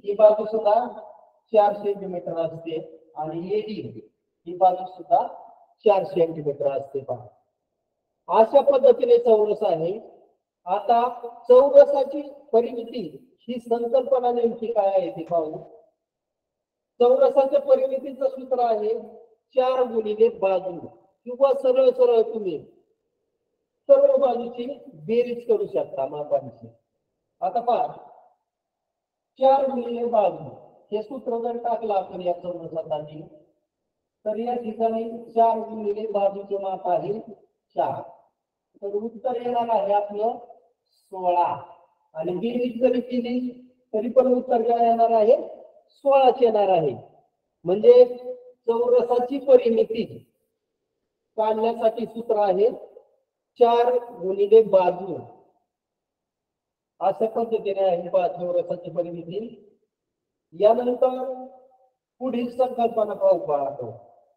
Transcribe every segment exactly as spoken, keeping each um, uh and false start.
ही बाजू सुद्धा चार सेंटीमीटर असते आणि एडी ही बाजू सुद्धा चार सेंटीमीटर असते पहा। अशा पद्धतीने चौरस आहे। आता चौरसाची परिमिती ही संकल्पना नेमकी काय आहे ते पाहू। चौरसाच्या परिमितीचं सूत्र आहे चार गुणिले बाजू किंवा सरळ सरळ तुम्ही सर्व बाजूची बेरीज करू शकता मापांची। आता पहा चार गुणिले बाजू हे सूत्र जर टाकलं आपण या चौरसासाठी तर या ठिकाणी चार गुणिले बाजूचे माप आहे चार, तर उत्तर येणार आहे आपलं सोळा आणि बेरीज जरी केली तरी पण उत्तर काय येणार आहे सोळाच येणार आहे। म्हणजे चौरसाची परिमिती काढण्यासाठी सूत्र आहे चार गुणिले बाजू। अशा पद्धतीने आहे चौरसाची परिमिती। यानंतर पुढील संकल्पना पाहू पाहतो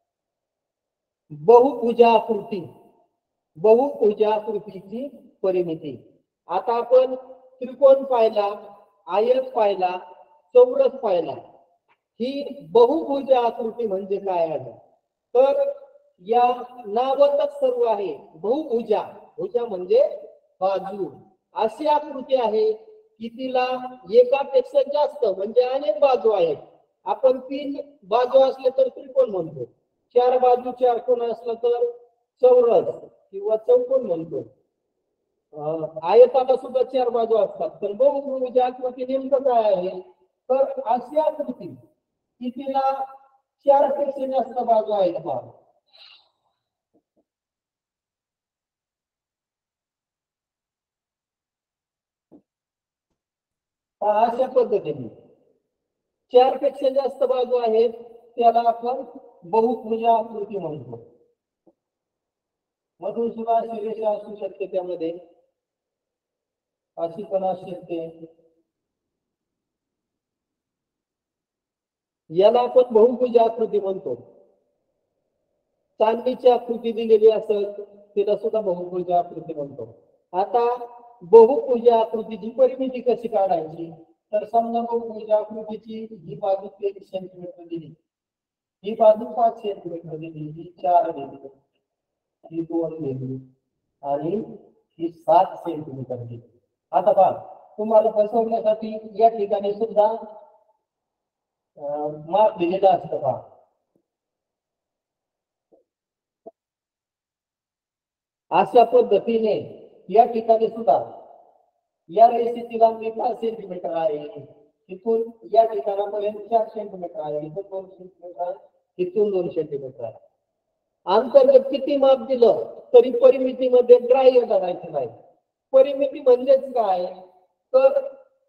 बहुभुजाकृती। बहुभुजाकृतीची परिमिती। आता आपण त्रिकोण पाहिला, आयत पाहिला, चौरस पाहिला, ही बहुभुज आकृती म्हणजे काय आहे तर या नावातच सर्व आहे बहुभुजा। भुजा म्हणजे बाजू। अशी आकृती आहे की तिला एकापेक्षा जास्त म्हणजे अनेक बाजू आहेत। आपण तीन बाजू असले तर त्रिकोण म्हणतो, चार बाजू चार कोण असला तर चौरस किंवा चौकोन म्हणतो। आयताला सुद्धा चार बाजू असतात, तर बहुभुज आकृती नेमकं काय आहे तर अशी आकृती की तिला चार पेक्षा जास्त बाजू आहेत पहा। अशा पद्धतीने चार पेक्षा जास्त बाजू आहेत त्याला आपण बहुभुज आकृती म्हणतो। मधून सुद्धा अशी रेषा असू शकते, त्यामध्ये अशी पण असू शकते, याला आपण बहुभुज आकृती म्हणतो। चांदीची आकृती दिलेली असेल तिला सुद्धा बहुभुज आकृती म्हणतो। आता बहुभुज आकृतीची परिमिती कशी काढायची तर समजा बहुभुज आकृतीची ही बाजू तेवीस सेंटीमीटर दिली, ही बाजू पाच सेंटीमीटर दिली, ही चार दिली, ही दोन दिली आणि ही सात सेंटीमीटर दिली। आता पहा तुम्हाला बसवण्यासाठी या ठिकाणी सुद्धा माप दिलेलं असतं पहा। अशा पद्धतीने या ठिकाणी सुद्धा या रेषेची लांबी पाच सेंटीमीटर आहे, तिथून या ठिकाणापर्यंत चार सेंटीमीटर आहे, इथून दोन सेंटीमीटर आहे, इथून दोन सेंटीमीटर आहे। अंतर्गत किती माप दिलं तरी परिमितीमध्ये ग्राह्य धरायचं नाही। परिमिती म्हणजेच काय तर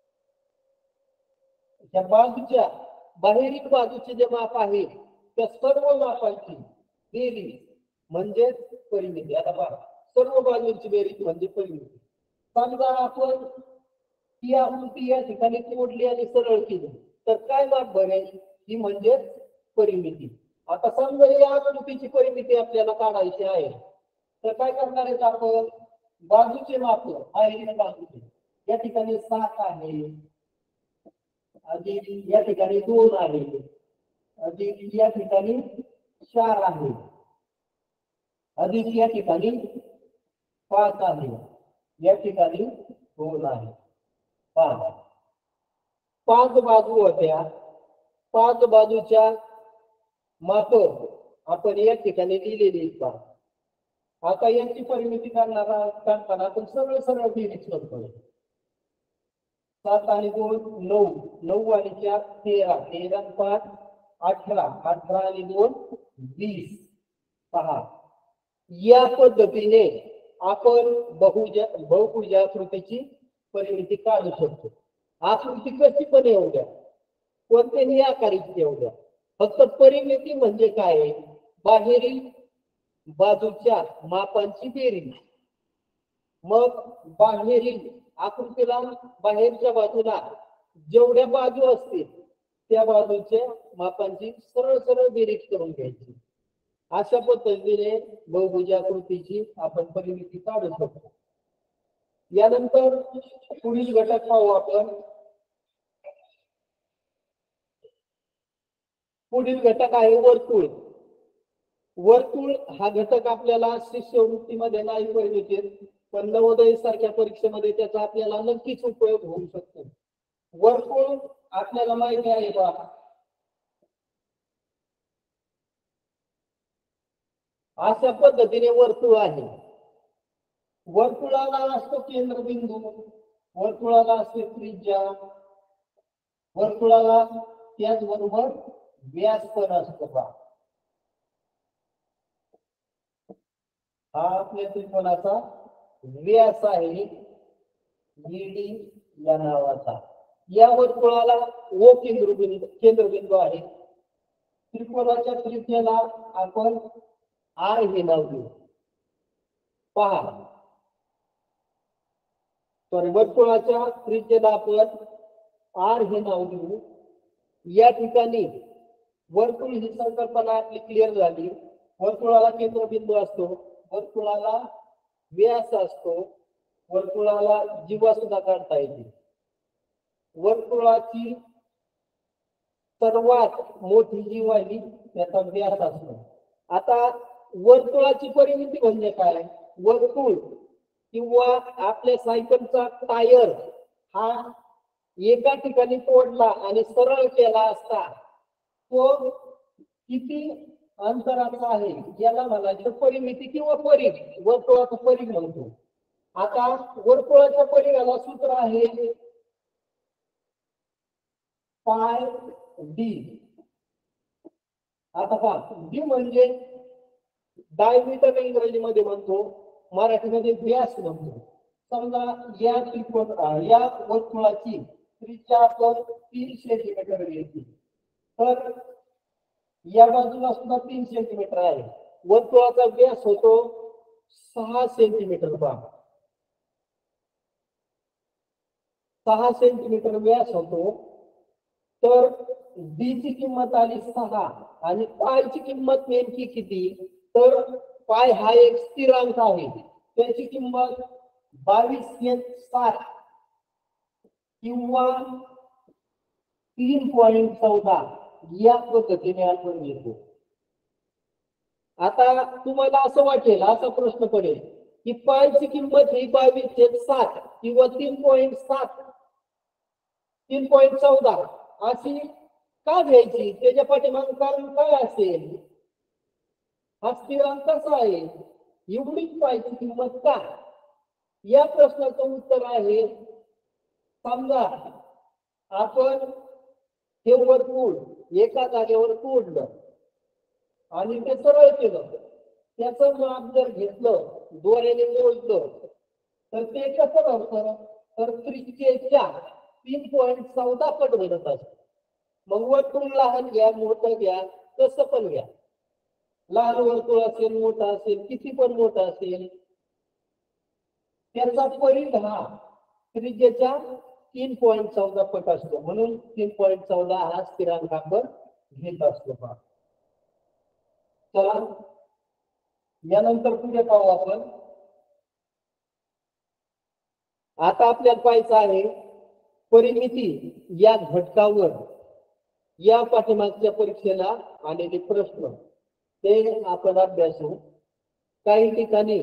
त्या बाजूच्या बाहेरील बाजूचे जे माप आहे त्या सर्व मापांची बेरीज म्हणजे परिमिती। आता पहा सर्व बाजूंची बेरीज म्हणजे परिमिती। समजा आपण ही आकृती या ठिकाणी तोडली आणि सरळ केली तर काय माप बनेल ही म्हणजे परिमिती। आता समजा या आकृतीची परिमिती आपल्याला काढायची आहे तर काय करणार आहेत आपण बाजूचे माप आहे बाजूचे या ठिकाणी सात आहे, अधिक या ठिकाणी दोन आहे, अधिक या ठिकाणी चार आहे, अधिक या ठिकाणी पाच आहे, या ठिकाणी दोन आहे। पाच पाच बाजू होत्या, पाच बाजूच्या माप आपण या ठिकाणी दिलेली पहा। आता यांची परिमिती करणारा करताना आपण सरळ सरळ बेरीज करतो। सात आणि दोन नऊ, नऊ आणि चार तेरा, तेरा पाच अठरा, अठरा आणि दोन वीस। पहा या पद्धतीने आपण बहुज बहुभुज आकृतीची परिमिती काढू शकतो। आकृती कशी पण येऊ द्या, कोणत्याही आकाराची येऊ द्या, फक्त परिमिती म्हणजे काय बाहेरील बाजूच्या मापांची बेरीज। मग बाहेरील आकृतीला बाहेरच्या बाजूला जेवढ्या बाजू असतील त्या बाजूच्या मापांची सरळ सरळ बेरीज करून घ्यायची। अशा पद्धतीने बहुभुज आकृतीची आपण परिमिती काढू शकतो। यानंतर पुढील घटक पाहू आपण पुढील घटक आहे वर्तुळ. वर्तुळ हा घटक आपल्याला शिष्यवृत्तीमध्ये नाही पाहिजे, पण नवोदय सारख्या परीक्षेमध्ये त्याचा आपल्याला नक्कीच उपयोग होऊ शकतो. वर्तुळ आपल्याला माहिती आहे का, अशा पद्धतीने वर्तुळ आहे. वर्तुळाला असतो केंद्रबिंदू, वर्तुळाला असते त्रिज्या, वर्तुळाला त्याचबरोबर व्यास पण असतो. हा आपल्या त्रिकोणाचा व्यास आहे ईडी या नावाचा. या वर्तुळाला ओ केंद्रबिंदू केंद्रबिंदू आहे. त्रिकोणाच्या त्रिज्याला आपण आर हे नाव देऊ. पहा, तर वर्तुळाच्या त्रिज्याला आपण आर हे नाव देऊ. या ठिकाणी वर्तुळ ही संकल्पना आपली क्लिअर झाली. वर्तुळाला केंद्रबिंदू असतो, वर्तुळाला व्यास असतो, वर्तुळाला जीवा सुद्धा काढता येते. वर्तुळाची सर्वात मोठी जीवा ही त्याचा व्यास असतो. आता वर्तुळाची परिमिती म्हणजे काय, वर्तुळ किंवा आपल्या सायकलचा टायर हा एका ठिकाणी तोडला आणि सरळ केला असता तो किती अंतराचा आहे याला म्हणायचं परिमिती किंवा परिघ, वर्तुळाचा परिघ म्हणतो. आता वर्तुळाच्या परिघाला सूत्र आहे पाय डी. आता पहा, डी म्हणजे डायमीटर इंग्रजीमध्ये म्हणतो, मराठीमध्ये व्यास म्हणतो. समजा या त्रिकोण या वर्तुळाची त्रिज्या आपण तीन सेंटीमीटर घ्यायची, तर या बाजूला सुद्धा तीन सेंटीमीटर आहे. वर्तुळाचा व्यास होतो सहा सेंटीमीटर. पहा, सहा सेंटीमीटर व्यास होतो. तर डी ची किंमत आली सहा आणि पाय ची किंमत नेमकी किती, तर पाय हा एक स्थिरांक आहे, त्याची किंमत बावीस सात किंवा तीन पॉईंट चौदा या पद्धतीने आपण घेतो. आता तुम्हाला असं वाटेल, असा प्रश्न पडेल की पायची किंमत ही बावीस सात किंवा तीन पॉईंट सात तीन पॉईंट चौदा अशी का घ्यायची, त्याच्या पाठीमागे कारण काय असेल, हा स्थिरांक कसा आहे, एवढीच पायची किंमत का. या प्रश्नाचं उत्तर आहे, समजा आपण हे वर्तुळ एका जागेवर तोडलं आणि ते सरळ केलं, त्याचं माप जर घेतलं, दोऱ्याने मोजलं, तर ते कसं राहतं, तर त्रिज्येच्या तीन पॉईंट चौदा पट बनत असत. मग वर्तुळ लहान घ्या मोठं घ्या कसं पण घ्या, लहान वर्तुळ असेल मोठा असेल किती पण मोठा असेल, त्याचा परिघ हा त्रिज्येच्या तीन पॉईंट चौदा पट असतो. म्हणून तीन पॉईंट चौदा हा स्थिरांक आपण घेत असतो. पहा, चला यानंतर पुढे पाहू आपण. आता आपल्याला पाहायचं आहे परिमिती या घटकावर या पाठीमागच्या परीक्षेला आलेले प्रश्न, ते आपण अभ्यासू. काही ठिकाणी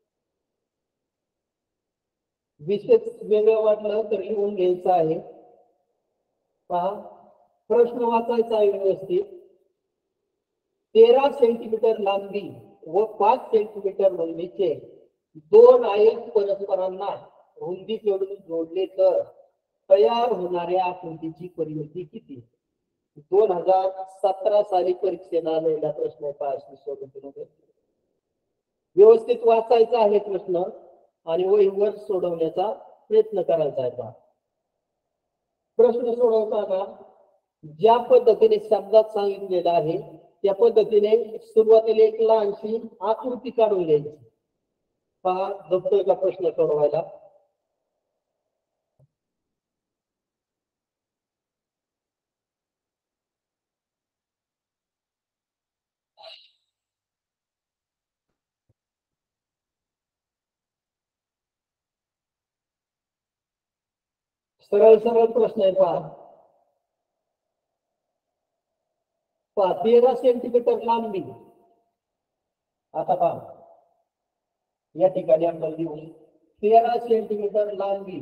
विशेष वेगळं वाटलं तर लिहून घ्यायचं आहे. पहा, प्रश्न वाचायचा आहे व्यवस्थित. तेरा सेंटीमीटर लांबी व पाच सेंटीमीटर रुंदीचे दोन आयत परस्परांना रुंदीकडून जोडले तर तयार होणाऱ्या आकृतीची परिमिती किती. दोन हजार सतरा साली परीक्षेला आलेला प्रश्न आहे. पहा, व्यवस्थित वाचायचा आहे प्रश्न आणि वहीवर सोडवण्याचा प्रयत्न करायचा आहे. पहा, प्रश्न सोडवताना ज्या पद्धतीने शब्दात सांगितलेला आहे त्या पद्धतीने सुरुवातीला एक लहानशी आकृती काढून घ्यायची. पहा, दप्तरचा प्रश्न सोडवायला सरळ सरळ प्रश्न आहे. पहा, पहा तेरा सेंटीमीटर लांबी. आता पहा या ठिकाणी आपण लिहू तेरा सेंटीमीटर लांबी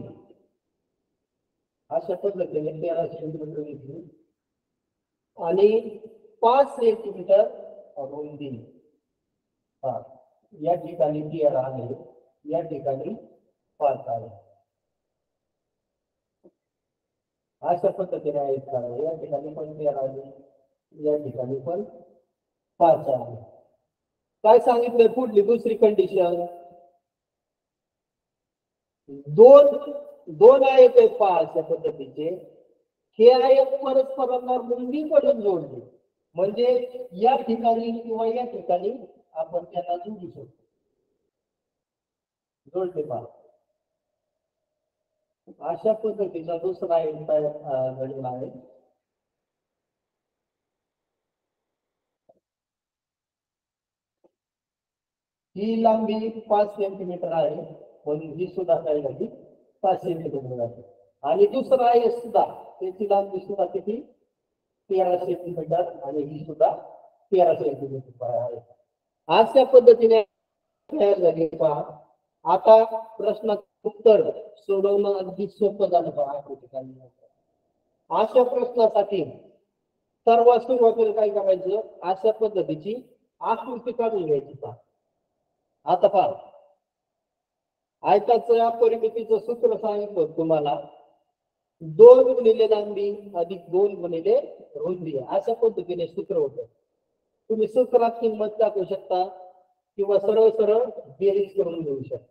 अशा पद्धतीने तेरा सेंटीमीटर घेतली आणि पाच सेंटीमीटर रुंदी. हा या ठिकाणी तेरा आहे, या ठिकाणी पाच आहे. अशा पद्धतीने आहे. या ठिकाणी पण तेरा आहे, या ठिकाणी पण पाच आहे. काय सांगितलं पुढली दुसरी कंडिशन, दोन दोन आयत आहेत पहा अशा पद्धतीचे. हे आयत परस्परांना रुंदीकडून जोडले म्हणजे या ठिकाणी किंवा या ठिकाणी आपण त्यांना जोडू शकतो. जोडले पहा अशा पद्धतीचा दुसरा आयत घडला आहे. ही लांबी पाच सेंटीमीटर आहे, पण ही सुद्धा काय झाली पाच सेंटीमीटर आहे. आणि दुसरा आहे सुद्धा त्याची लांबी सुद्धा किती तेरा सेंटीमीटर आणि ही सुद्धा तेरा सेंटीमीटर आहे. अशा पद्धतीने तयार झाली पहा. आता प्रश्नाचं उत्तर सोडवणं अगदी सोपं झालं पहा. अशा प्रश्नासाठी सर्वात सुरुवातीला काय करायचं, अशा पद्धतीची आकृती काढून घ्यायची पहा. आता पहा आयताच्या परिमितीचं सूत्र सांगितलं तुम्हाला, दोन गुणिले लांबी अधिक दोन गुणिले रुंदी अशा पद्धतीने सूत्र होतं. तुम्ही सूत्रात किंमत टाकू शकता किंवा सरळ सरळ बेरीज करून घेऊ शकता.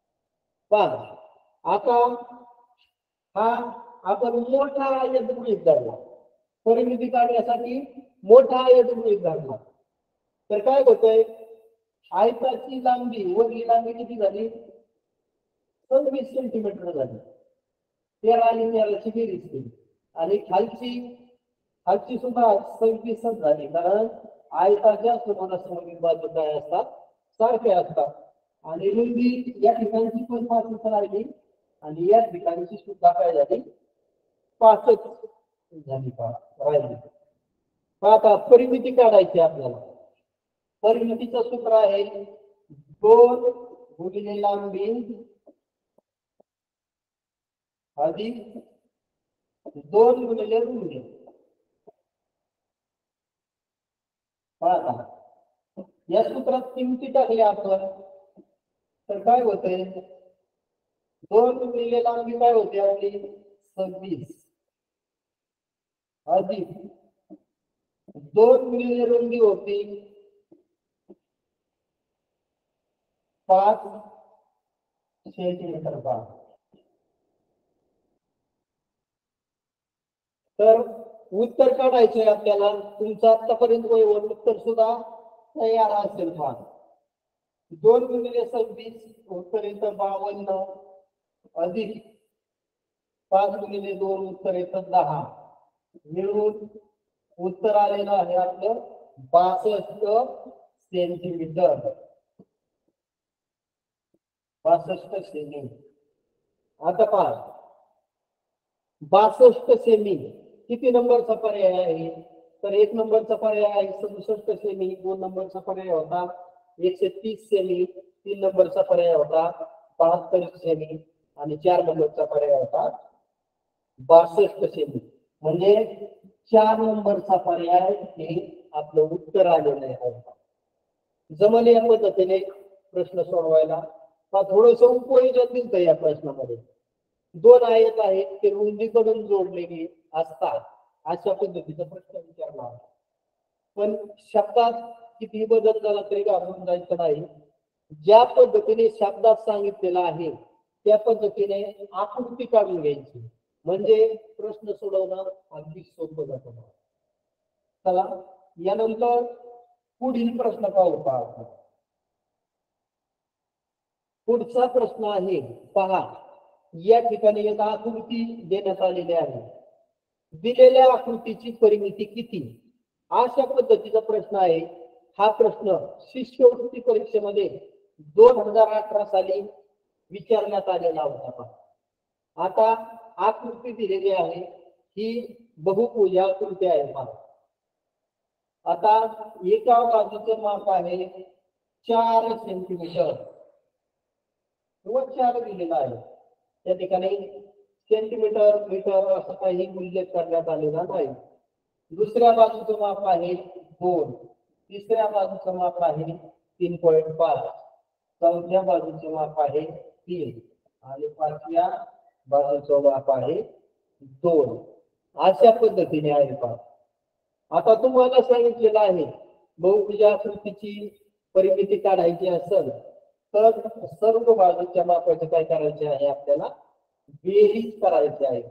पहा आता हा आपण मोठा आयत गृहीत धरला, परिमिती काढण्यासाठी मोठा आयत गृहीत धरला तर काय होतंय, आयताची लांबी वरली लांबी किती झाली सव्वीस सेंटीमीटर झाली. तेरा आणि तेराची बेरीज केली आणि खालची खालची सुद्धा सव्वीसच झाली, कारण आयताच्या समोरासमोरील बाजू काय असतात सारख्या असतात. आणि रुंदी या ठिकाणची पण पाचच राहिली आणि या ठिकाणची सुद्धा काय झाली पाचच झाली राहिली. आता परिमिती काढायची आपल्याला. परिमितीचं सूत्र आहे दोन गुणिले लांबी अधिक दोन गुणिले रुंदी. या सूत्रात किमती टाकल्या आपण तर काय होते, दोन गुणिले लांबी काय होते आपली सव्वीस अधिक दोन गुणिले रुंदी होती पाच सेंटीमीटर. पाच तर उत्तर काढायचंय आपल्याला. तुमचं आतापर्यंत उत्तर सुद्धा तयार असेल. पाच दोन गुणिले सव्वीस उत्तर येतं बावन्न अधिक पाच गुणिले दोन उत्तर येतं दहा मिळून उत्तर आलेलं आहे आपलं बासष्ट सेंटीमीटर. बासष्ट सेमी. आता पहा बासष्ट सेमी किती नंबरचा पर्याय आहे, तर एक नंबरचा पर्याय आहे सदुसष्ट सेमी, दोन नंबरचा पर्याय होता एकशे तीस सेमी, तीन नंबरचा पर्याय होता बहात्तर सेमी आणि चार नंबरचा पर्याय होता बासष्ट सेमी. म्हणजे चार नंबरचा पर्याय हे आपलं उत्तर आलेलं आहे. जमले या पद्धतीने प्रश्न सोडवायला. थोडस उपयोजन दिसतं या प्रश्नामध्ये. दोन आयत आहेत ते रुंदीकडून जोडलेले असतात अशा पद्धतीचा प्रश्न विचारला. पण शब्दात किती बदल झाला तरी घाबरून जायचं नाही. ज्या पद्धतीने शब्दात सांगितलेलं आहे त्या पद्धतीने आकृती काढून घ्यायची म्हणजे प्रश्न सोडवणं अगदी सोपं जातं. चला यानंतर पुढील प्रश्न पाहू. पहा पुढचा प्रश्न आहे. पहा या ठिकाणी एक आकृती देण्यात आलेली आहे. दिलेल्या आकृतीची परिमिती किती अशा पद्धतीचा प्रश्न आहे. हा प्रश्न शिष्यवृत्ती परीक्षेमध्ये दोन हजार अठरा साली विचारण्यात आलेला होता. आता आकृती दिलेली आहे ही बहुभुज आकृती आहे. आता एका बाजूचे माप आहे चार सेंटीमीटर किंवा चार दिलेला आहे. त्या ठिकाणी सेंटीमीटर मीटर असं काही उल्लेख करण्यात आलेला नाही. दुसऱ्या बाजूचं माप आहे दोन, तिसऱ्या बाजूचं माप आहे तीन पॉईंट पाच, चौथ्या बाजूचं माप आहे तीन आणि पाचव्या बाजूचं माप आहे दोन. अशा पद्धतीने आहे पहा. आता तुम्हाला सांगितलेलं आहे बहुभुज आकृतीची परिमिती काढायची असेल तर सर्व बाजूच्या मापाचे काय करायचे आहे, आपल्याला बेरीज करायची आहे.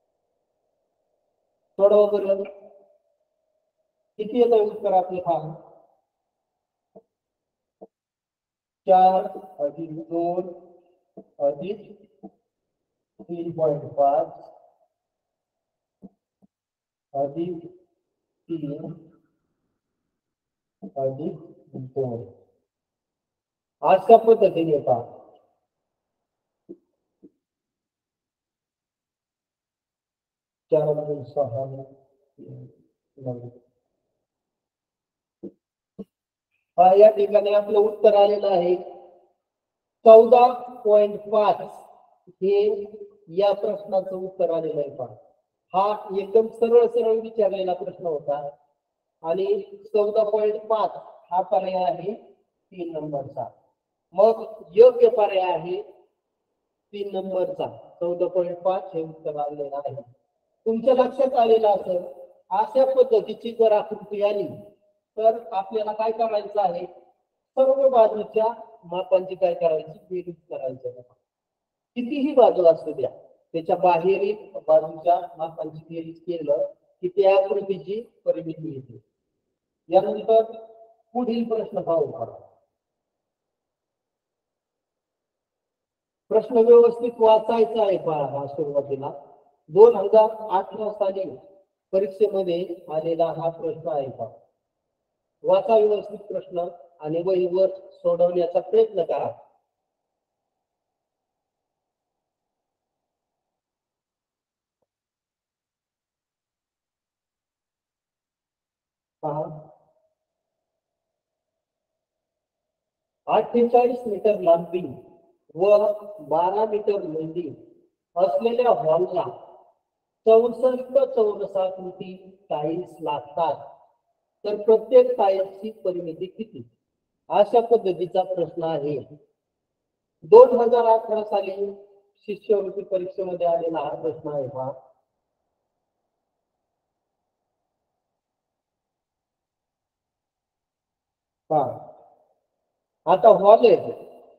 सोडवा बरं. किती येतं उत्तर आपले पहा. चार अधिक दोन अधिक तीन पॉईंट पाच अधिक तीन अधिक दोन. अशा पद्धतीने येतात. चार दोन सहा नऊ. हा या ठिकाणी आपलं उत्तर आलेलं आहे चौदा पॉइंट पाच. हे या प्रश्नाचं उत्तर आलेलं आहे पहा. हा एकदम सरळ सरळ विचारलेला प्रश्न होता आणि चौदा पॉइंट पाच हा पर्याय आहे तीन नंबरचा. मग योग्य पर्याय आहे तीन नंबरचा. चौदा पॉइंट पाच हे उत्तर आलेलं आहे. तुमच्या लक्षात आलेलं असेल अशा पद्धतीची जर आकृती आली तर आपल्याला काय करायचं आहे, सर्व बाजूच्या मापांची काय करायची, बेरीज करायची. कितीही बाजू असू द्या त्याच्या बाहेरील बाजूच्या मापांची बेरीज केलं की त्या आकृतीची परिमिती येते. यानंतर पुढील प्रश्न पाहू. प्रश्न व्यवस्थित वाचायचा आहे पहा. सुरुवातीला दोन हजार अठरा साली परीक्षेमध्ये आलेला हा प्रश्न आहे पहा. वाचा व्यवस्थित प्रश्न आणि वहीवर सोडवण्याचा प्रयत्न करा. पहा, अठ्ठेचाळीस मीटर लांबी व बारा मीटर रुंदी असलेल्या हॉलला चौसष्ट चौरसाकृती टाईल्स लागतात, तर प्रत्येक टाईल्सची परिमिती किती? अशा पद्धतीचा प्रश्न आहे. दोन हजार अठरा साली शिष्यवृत्ती परीक्षेमध्ये आलेला हा प्रश्न आहे पहा. आता हॉल आहे,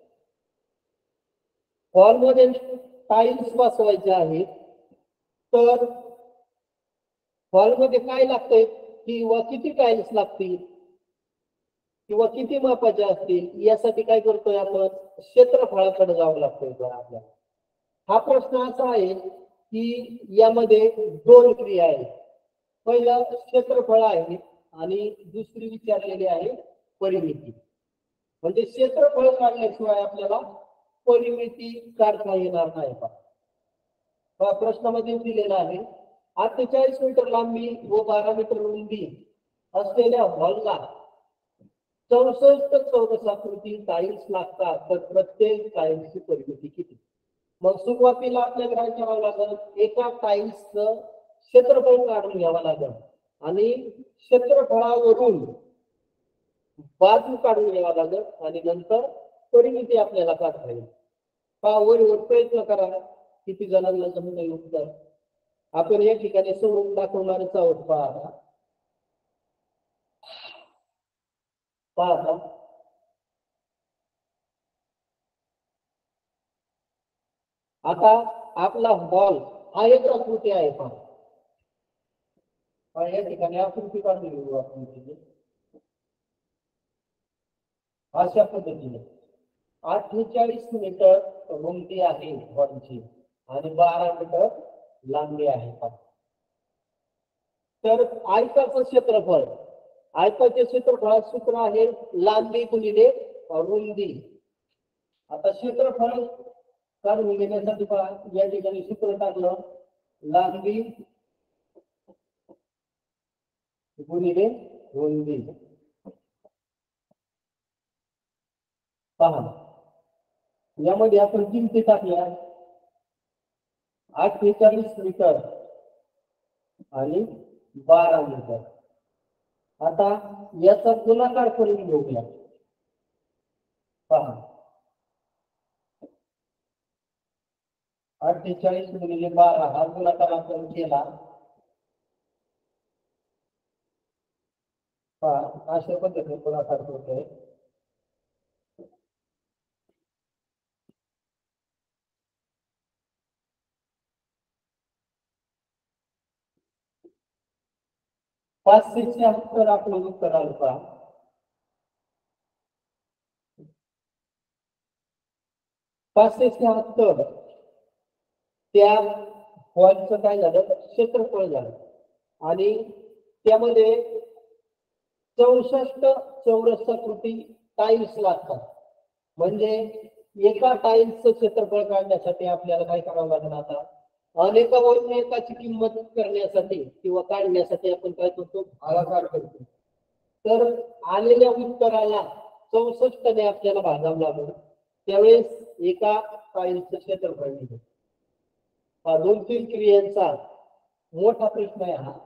हॉल मध्ये टाईल्स बसवायचे आहेत, तर हॉल मध्ये काय लागतंय किंवा किती टाईल्स लागतील किंवा किती मापाचे असतील यासाठी काय करतोय आपण, क्षेत्रफळाकडे जावं लागतंय आपल्याला. हा प्रश्न असा आहे की यामध्ये दोन क्रिया आहेत. पहिलं क्षेत्रफळ आहे आणि दुसरी विचारलेली आहे परिमिती. म्हणजे क्षेत्रफळ काढल्याशिवाय आपल्याला परिमिती काढता येणार नाही. हा प्रश्नामध्ये दिलेला आहे अठ्ठेचाळीस मीटर लांबी व बारा मीटर रुंदी असलेल्या हॉलला चौसष्ट चौरसाकृती टाईल्स लागतात, तर प्रत्येक टाईल्सची परिमिती किती? मग सुरुवातीला आपल्याला काय करावं लागेल, एका टाईल्सचं क्षेत्रफळ काढून घ्यावं लागेल आणि क्षेत्रफळावरून बाजू काढून घ्यावा लागेल आणि नंतर परिमिती आपल्याला काढता येईल. पावर प्रयत्न करा किती जणांना जमून येईल तर. आपण या ठिकाणी सोडून दाखवणारच आहोत. पहा पहा आता आपला हॉल हा एक आकृती आहे. पहा या ठिकाणी आकृती काढून घेऊ आपण. अशा पद्धतीने अठ्ठेचाळीस मीटर रुंदी आहे हॉलची आणि बारा मीटर लांबी आहे. तर आयताचं क्षेत्रफळ, आयताचे क्षेत्रफळ सूत्र आहे लांबी गुणिले रुंदी. आता क्षेत्रफळ काढून घेण्यासाठी पहा या ठिकाणी सूत्र टाकलं, लांबी गुणिले रुंदी पहा, यामध्ये आपण किमती टाकल्या अठ्ठेचाळीस मीटर आणि बारा मीटर. आता याचा गुणाकार करून घेऊया. पहा, अठ्ठेचाळीस गुणिले बारा हा गुणाकार आपण केला. पहा, अशा पद्धतीने गुणाकार करतोय. पाचशे शहात्तर आपलं उत्तर आलं. पहा, पाचशे शहात्तर त्या बॉलचं काय झालं, क्षेत्रफळ झालं आणि त्यामध्ये चौसष्ट चौरसाकृती टाईल्स लागतात. म्हणजे एका टाईल्सचं क्षेत्रफळ काढण्यासाठी आपल्याला काय करावं लागेल, आता अनेकावरून एकाची किंमत करण्यासाठी किंवा काढण्यासाठी आपण काय करतो, भागाकार करतो. तर आलेल्या उत्तराला चौसष्टने आपल्याला भागावं लागेल. त्यावेळेस एका टाईल्सचं क्षेत्रफळ निघेल. हा दोन तीन क्रियांचा मोठा प्रश्न आहे हा.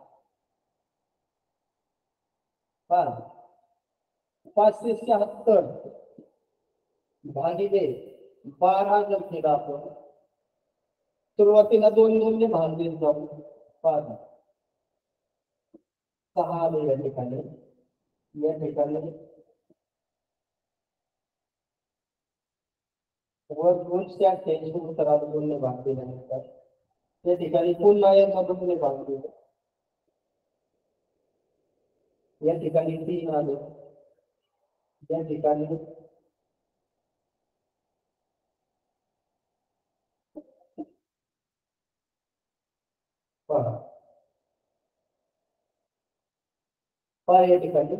पहा, पाचशे शहात्तर भागिले बारा जर केला आपण, सुरुवातीला दोन दोनने भाग देत जाऊ. पहा, सहा आले या ठिकाणी. या ठिकाणी वर दोनशे अठ्ठ्याऐंशी उत्तराला दोनने भाग दिल्यानंतर त्या ठिकाणी पुन्हा यांना दोनने भाग दिले. या ठिकाणी तीन आले. या ठिकाणी पहा, पहा या ठिकाणी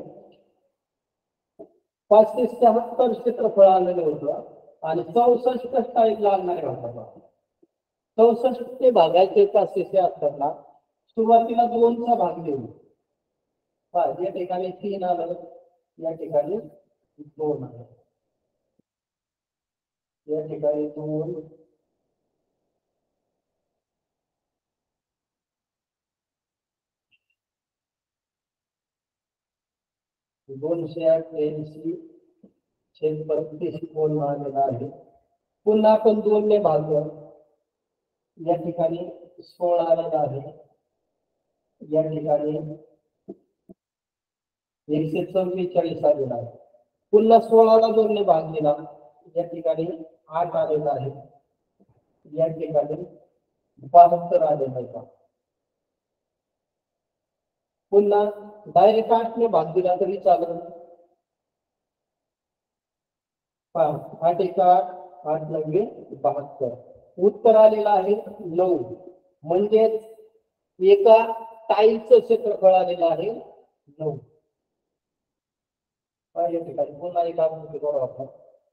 पाचशे शहात्तर क्षेत्रफळ आलेलं होतं आणि चौसष्ट टाईप लागणारे होता. चौसष्ट ते भागायचे पाचशे शहात्तरला सुरुवातीला दोनचा भाग देऊ. पहा, या ठिकाणी तीन आलं. या ठिकाणी दोन आलं. या ठिकाणी दोन. दोनशे अठ्ठ्याऐंशी छेद बत्तीस कोण आलेला आहे. पुन्हा आपण दोन ने भाग. या ठिकाणी सोळा आलेला आहे. या ठिकाणी एकशे चव्वेचाळीस आलेला आहे. पुन्हा सोळाला दोन ने भाग दिला. या ठिकाणी आठ आलेला आहे. या ठिकाणी बहात्तर आलेला आहे. पुन्हा डायरेक्ट आठ ने भाग दिला तरी चालेल. आठ एक आठ, आठ नव्वे बहात्तर. उत्तर आलेलं आहे नऊ. म्हणजेच एका टाईलचं क्षेत्रफळ आलेलं आहे नऊ. या ठिकाणी पुन्हा एक आकृती करू आपण.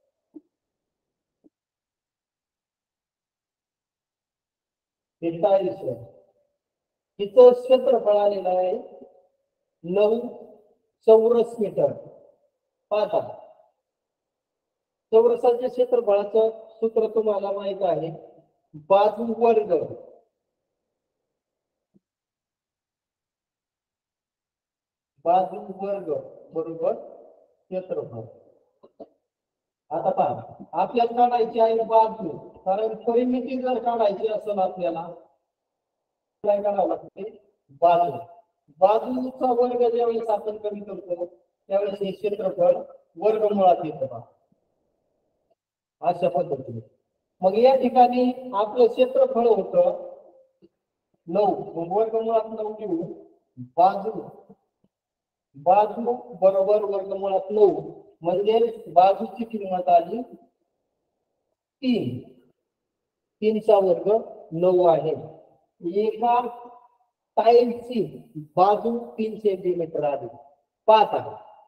हे टाईल्स तिचं क्षेत्रफळ आलेलं आहे नऊ चौरस मीटर. पाहता, चौरसाच्या क्षेत्रफळाचं सूत्र तुम्हाला माहित आहे, बाजू वर्ग बाजू वर्ग बरोबर क्षेत्रफळ. आता पहा, आपल्याला काढायची आहे बाजू, कारण परिमिती जर काढायची असेल आपल्याला काय करावं लागते, बाजू. बाजूचा वर्ग ज्यावेळेस आपण कमी करतो त्यावेळेस हे क्षेत्रफळ वर्गमुळात येतं अशा पद्धतीने. मग या ठिकाणी आपलं क्षेत्रफळ होतं नऊ. वर्गमुळात नऊ घेऊ. बाजू बाजू बरोबर वर्गमुळात नऊ म्हणजे बाजूची किंमत आली तीन. तीनचा वर्ग नऊ आहे. एका टाईलची बाजू तीन सेंटीमीटर आली. पाहता,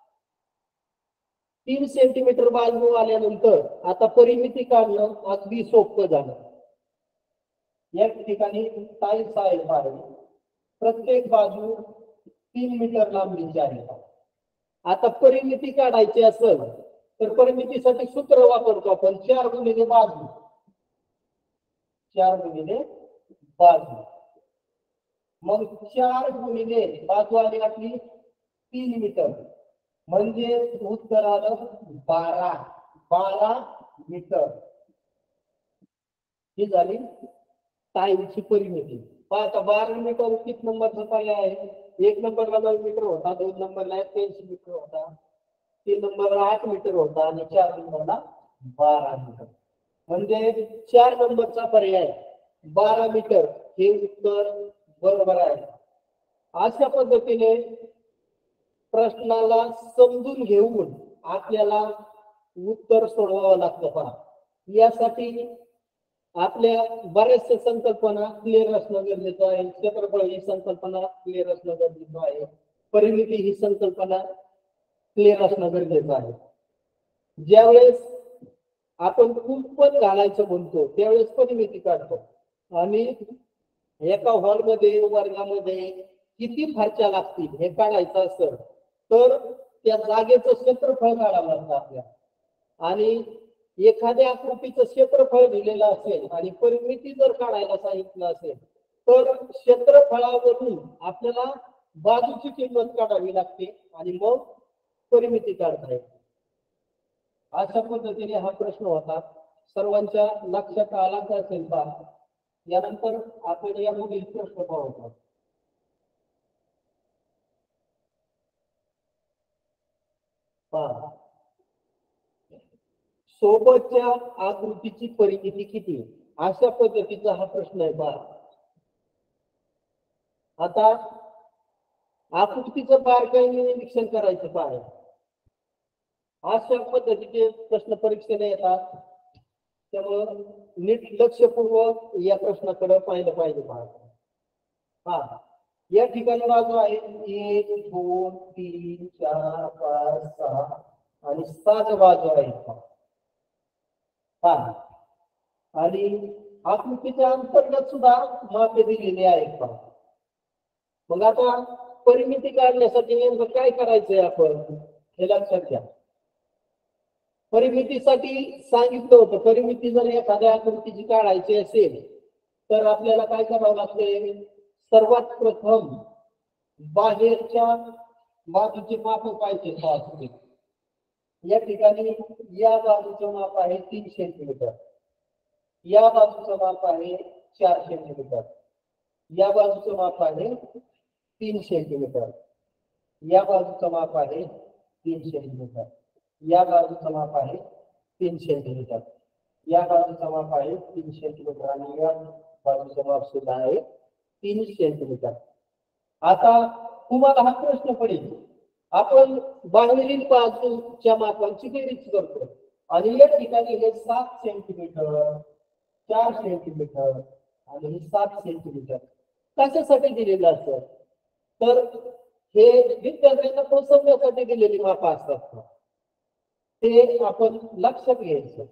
तीन सेंटीमीटर बाजू आल्यानंतर आता परिमिती काढणं अगदी सोपं झालं. या ठिकाणी टाईल्स आहे. प्रत्येक बाजू तीन मीटर लांबीची आहे. आता परिमिती काढायची असेल तर परिमितीसाठी सूत्र वापरतो आपण चार गुणिले बाजू चार गुणिले बाजू मग चार गुणिले बाजू आली आपली तीन मीटर म्हणजे उत्तर आलं बारा बारा मीटर ही झाली टाईमची परिमिती. आता बारा मीटर किती नंबरचा पर्याय आहे? एक नंबरला नऊ मीटर होता, दोन नंबरला एक्क्याऐंशी मीटर होता, तीन नंबरला आठ मीटर होता आणि चार नंबरला बारा मीटर. म्हणजे चार नंबरचा पर्याय बारा मीटर हे उत्तर बरोबर आहे. अशा पद्धतीने प्रश्नाला समजून घेऊन आपल्याला उत्तर सोडवावं लागतं. पहा यासाठी आपल्या बऱ्याचशा संकल्पना क्लिअर असणं गरजेचं आहे. क्षेत्रफळ ही संकल्पना क्लिअर असणं गरजेचं आहे. परिमिती ही संकल्पना क्लिअर असणं गरजेचं आहे. ज्यावेळेस आपण कुंपण घालायचं म्हणतो त्यावेळेस परिमिती काढतो आणि एका हॉलमध्ये वर्गामध्ये किती फरच्या लागतील हे काढायचं असेल तर त्या जागेचं क्षेत्रफळ काढावं लागतं आपल्याला. आणि एखाद्या आकृतीचं क्षेत्रफळ दिलेलं असेल आणि परिमिती जर काढायला सांगितलं असेल तर क्षेत्रफळावरून आपल्याला बाजूची किंमत काढावी लागते आणि मग परिमिती काढता येते. अशा पद्धतीने हा प्रश्न होता. सर्वांच्या लक्षात आला का असेल पहा. यानंतर आपण या पुढील प्रश्न पाहू. पहा सोबतच्या आकृतीची परिमिती किती अशा पद्धतीचा हा प्रश्न आहे. पहा आता आकृतीचं बारकाईने निरीक्षण करायचं पाहिजे. अशा पद्धतीचे प्रश्न परीक्षेला येतात त्यामुळं नीट लक्षपूर्वक या प्रश्नाकडे पाहिलं पाहिजे. पहा हा या ठिकाणी बाजू आहे एक दोन तीन चार पाच सहा आणि सात बाजू आहेत. हा आणि आकृतीच्या अंतर्गत सुद्धा मापे दिलेली आहेत. पहा मग आता परिमिती काढण्यासाठी नेमकं काय करायचंय आपण हे लक्षात घ्या. परिमितीसाठी सांगितलं होतं परिमिती जर एखाद्या आकृतीची काढायची असेल तर आपल्याला काय करावं लागते. सर्वात प्रथम बाहेरच्या बाजूचे माप पाहिजे. या ठिकाणी या बाजूचं माप आहे तीन सेंटीमीटर, या बाजूचं माप आहे चार सेंटीमीटर, या बाजूचं माप आहे तीन सेंटीमीटर, या बाजूचं माप आहे तीन सेंटीमीटर, या बाजूचं माप आहे तीन सेंटीमीटर, या बाजूचं माप आहे तीन सेंटीमीटर आणि या बाजूचं माप सुद्धा आहे तीन सेंटीमीटर. आता तुम्हाला हा प्रश्न पडेल आपण बाहेरील बाजूच्या मापांची बेरीज करतो आणि या ठिकाणी हे सात सेंटीमीटर चार सेंटीमीटर आणि हे सात सेंटीमीटर कशासाठी दिलेलं असतं तर हे विद्यार्थ्यांना पोहोचवण्यासाठी दिलेली माप असतात. ते आपण लक्षात घ्यायचं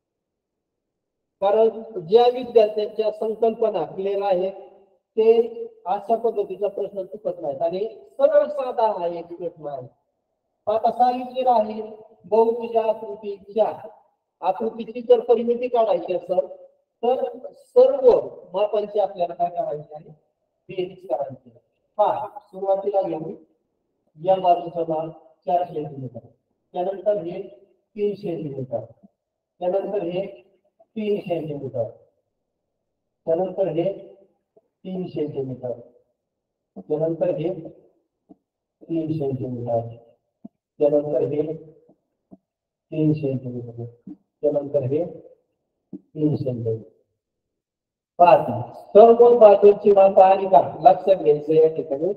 कारण ज्या विद्यार्थ्यांच्या संकल्पना क्लिअर आहेत ते अशा पद्धतीचा प्रश्न चुकत नाहीत आणि सरळ साधा हा एक प्रश्न आहे. आता सांगितलेलं आहे बहुभुज आकृतीच्या आकृतीची जर परिमिती काढायची असेल तर सर्व मापांची आपल्याला काय करायची आहे बेरीज करायची. हा सुरुवातीला घेऊ या बाजूचं माप चार सेंटीमीटर, त्यानंतर हे तीन सेंटीमीटर, त्यानंतर हे तीन सेंटीमीटर, त्यानंतर हे तीन सेंटीमीटर, त्यानंतर हे तीन सेंटीमीटर, त्यानंतर हे तीन सेंटीमीटर, त्यानंतर हे तीन सेंटीमीटर. पाहता सर्व बाजूची माप आणि का लक्षात घ्यायचं या ठिकाणी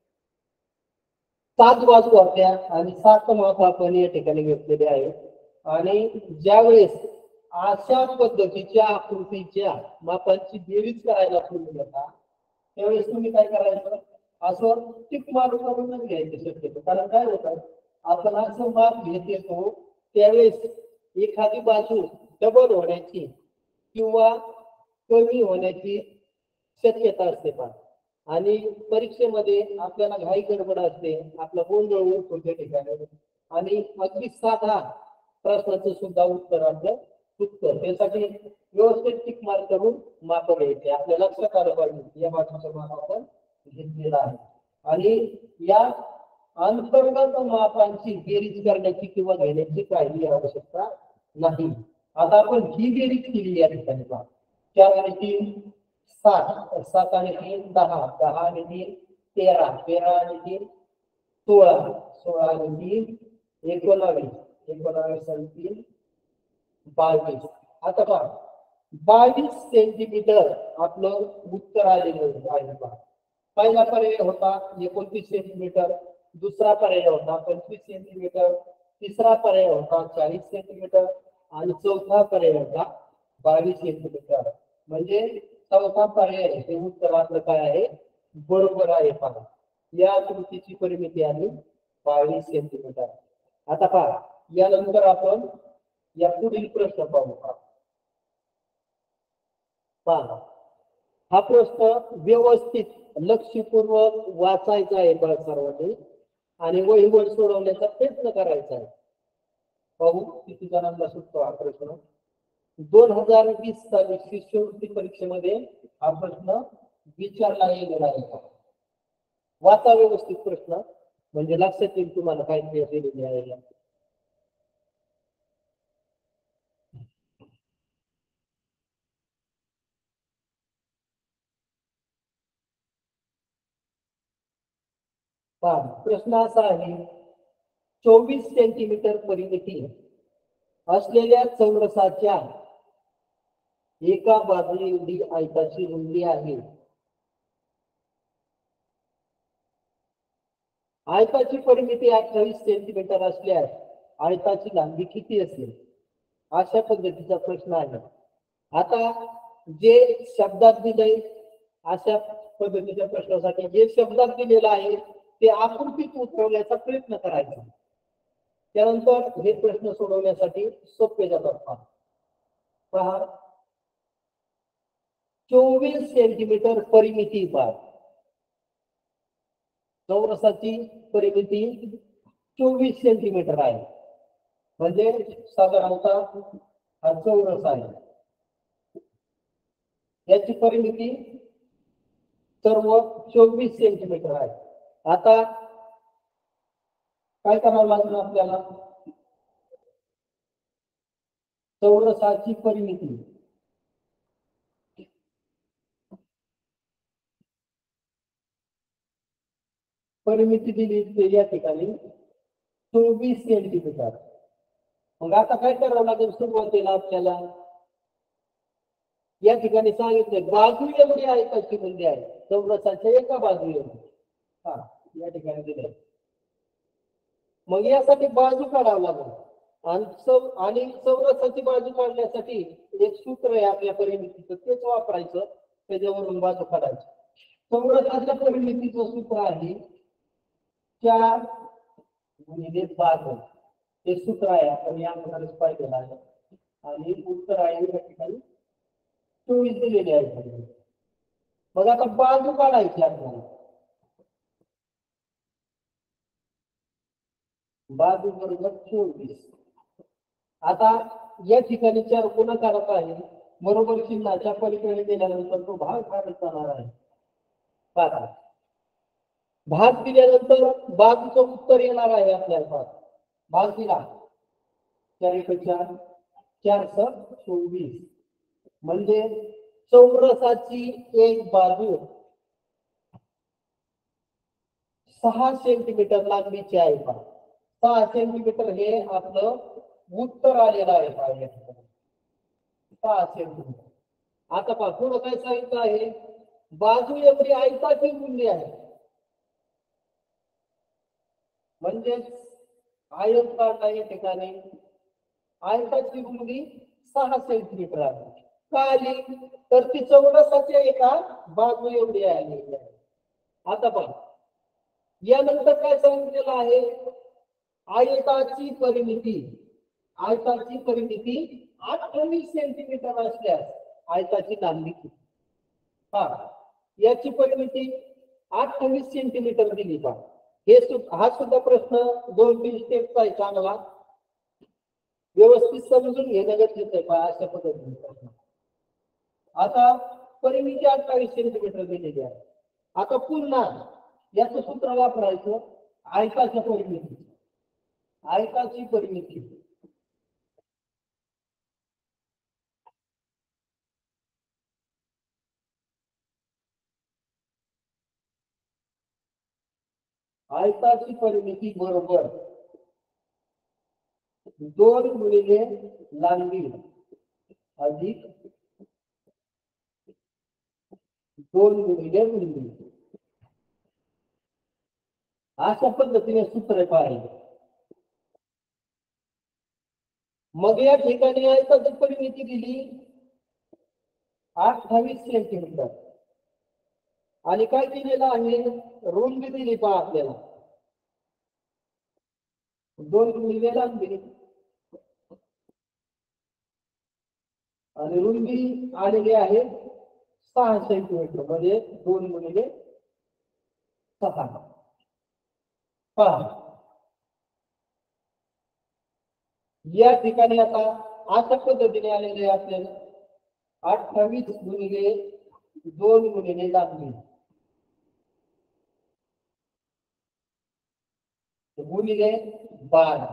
सात बाजू होत्या आणि सात माप आपण या ठिकाणी घेतलेले आहे. आणि ज्यावेळेस अशा पद्धतीच्या आकृतीच्या मापांची बेरीज करायला सुरू होता त्यावेळेस तुम्ही काय करायचं असं टिक मारून घ्यायचं शक्यतो. कारण काय होतं आपण असं माप घेत येतो त्यावेळेस एखादी बाजू डबल होण्याची किंवा कमी होण्याची शक्यता असते. पण आणि परीक्षेमध्ये आपल्याला घाई गडबड असते, आपला गोंधळ उडतो त्या ठिकाणी आणि अगदी साधा प्रश्नाचं सुद्धा उत्तर आपलं चुकतं. त्यासाठी व्यवस्थित टिक मार्क करून माप घ्यायचे. आपल्या लक्षात आलं पाहिजे या बाजूचं माप आपण घेतलेलं आहे. आणि या अंतर्गत मापांची बेरीज करण्याची किंवा घेण्याची काही आवश्यकता नाही. आता आपण ही बेरीज केली या ठिकाणी पहा. चार आणि तीन सात, सात आणि तीन दहा, दहा आणि तीन तेरा, तेरा आणि तीन सोळा, सोळा आणि तीन एकोणावीस, एकोणावीस आणि तीन बावीस. आता पहा बावीस सेंटीमीटर आपलं उत्तर आलेलं आहे. पहा पहिला पर्याय होता एकोणतीस सेंटीमीटर, दुसरा पर्याय होता पंचवीस सेंटीमीटर, तिसरा पर्याय होता चाळीस सेंटीमीटर आणि चौथा पर्याय होता बावीस सेंटीमीटर. म्हणजे चौथा पर्याय हे उत्तर आपलं काय आहे, बरोबर आहे. पहा या कृतीची परिमिती आली बावीस सेंटीमीटर. आता पहा यानंतर आपण या पुढील प्रश्न पाहू. पहा हा प्रश्न व्यवस्थित लक्षपूर्वक वाचायचा आहे बघा सर्वांनी आणि वहीवर सोडवण्याचा प्रयत्न करायचा आहे. पाहू किती जणांना सुटतो हा प्रश्न. दोन हजार वीस साली शिष्यवृत्ती परीक्षेमध्ये हा प्रश्न विचारला गेलेला आहे. वाचा व्यवस्थित प्रश्न म्हणजे लक्षात येईल तुम्हाला काय दिलेले आहे. प्रश्न असा आहे, चोवीस सेंटीमीटर परिमिती असलेल्या चौरसाच्या एका बाजूने एवढी आयताची रुंदी आहे. आयताची परिमिती अठ्ठावीस सेंटीमीटर असल्यास आयताची लांबी किती असेल, अशा पद्धतीचा प्रश्न आहे. आता जे शब्दात दिले अशा पद्धतीच्या प्रश्नासाठी जे शब्दात दिलेलं आहे ते आकृतीत उतरवण्याचा प्रयत्न करायचा. त्यानंतर हे प्रश्न सोडवण्यासाठी सोपे जातात. पहा चोवीस सेंटीमीटर परिमिती पहा. चौरसाची परिमिती चोवीस सेंटीमीटर आहे. म्हणजे साधारणतः हा चौरस आहे. याची परिमिती सर्व चोवीस सेंटीमीटर आहे. आता काय करावं लागणार आपल्याला, चौरसाची परिमिती परिमिती दिली या ठिकाणी चोवीस सेंटीमीटर. मग आता काय करावं लागेल, सुरुवातीला आपल्याला या ठिकाणी सांगितले बाजू एवढी आयताची रुंदी आहे चौरसाच्या एका बाजू एवढी. हा या ठिकाणी दिले. मग यासाठी बाजू काढावं लागेल आणि चौ आणि चौरसाची बाजू काढण्यासाठी एक सूत्र आहे आपल्या परिमितीचं, तेच वापरायचं. त्याच्यावरून बाजू काढायची. चौरसाच्या परिमितीचं सूत्र आहे चार गुणिले बाजू. हे सूत्र आहे आपण या प्रकारेच पाहिलेलं आहे आणि उत्तर आहे या ठिकाणी चोवीस दिलेले आहे. मग आता बाजू काढायची आपल्याला. बाजू बरोबर चोवीस. आता या ठिकाणी चार गुणाकारक आहे, बरोबर चिन्हाच्या पलीकडे गेल्यानंतर तो भाग काढत जाणार आहे. पहा भाग दिल्यानंतर बाजूचं उत्तर येणार आहे आपल्याला. भाग दिला चार एक चार, चार सर चोवीस. म्हणजे चौरसाची एक बाजू सहा सेंटीमीटर लांबीची आहे. पहा सहा सेंटीमीटर हे आपलं उत्तर आलेलं आहे. सहा सेंटीमीटर. आता पहा पुढं काय सांगितलं आहे, बाजू एवढी आयताची रुंदी आहे. म्हणजे आयत काढला या ठिकाणी आयताची रुंदी सहा सेंटीमीटर आहे. का आली तर ती चौरसाच्या एका बाजू एवढी आलेली आहे. आता पहा यानंतर काय सांगितलेलं आहे, आयताची परिमिती आयताची परिमिती अठ्ठावीस सेंटीमीटर असल्यास आयताची लांबी किती. हा याची परिमिती अठ्ठावीस सेंटीमीटर दिली का? हे हा सुद्धा प्रश्न दोन तीन स्टेपचा आहे, चांगला व्यवस्थित समजून घेणं गरजेचं आहे पहा अशा पद्धतीने प्रश्न. आता परिमिती अठ्ठावीस सेंटीमीटर दिलेली आहे. आता पुन्हा याचं सूत्र वापरायचं आयताच्या परिमिती. आयताची परिमिती आयताची परिमिती बरोबर दोन गुणिले लांबी अधिक दोन गुणिले रुंदी. अशा पद्धतीने सूत्र पाहिजे. मग या ठिकाणी आयताची परिमिती दिली अठ्ठावीस सेंटीमीटर आणि काय दिलेलं आहे, रुंदी दिली पहा आपल्याला दोन गुणिले लांबी आणि रुंदी आलेली आहे सहा सेंटीमीटर म्हणजे दोन गुणिले सहा. पहा या ठिकाणी आता अशा पद्धतीने आलेले आपल्याला अठ्ठावीस गुणिले दोन गुणिले लांबी गुणिले बारा.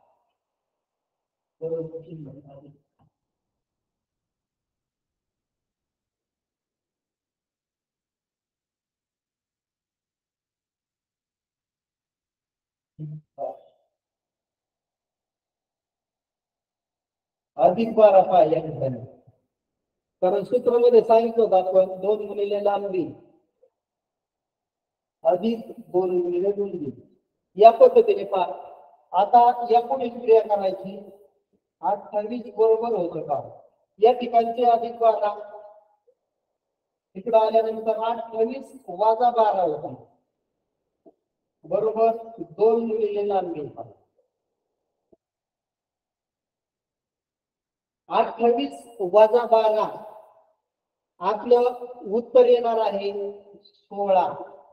अधिक बारा पहा या ठिकाणी, कारण सूत्रामध्ये सांगितलं होतं आपण दोन गुणिले लांबी अधिक दोन गुणिले रुंदी. या पद्धतीने पहा. आता या पुढील क्रिया करायची. अठ्ठावीस बरोबर होतं का? या ठिकाणचे अधिक बारा इकडे आल्यानंतर अठ्ठावीस वाजा बारा होता बरोबर दोन गुणिले लांबी. अठ्ठावीस वजा बारा आपलं उत्तर येणार आहे सोळा.